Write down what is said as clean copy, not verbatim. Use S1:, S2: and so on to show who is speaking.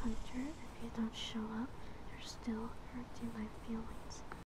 S1: Hunter, if you don't show up, you're still hurting my feelings.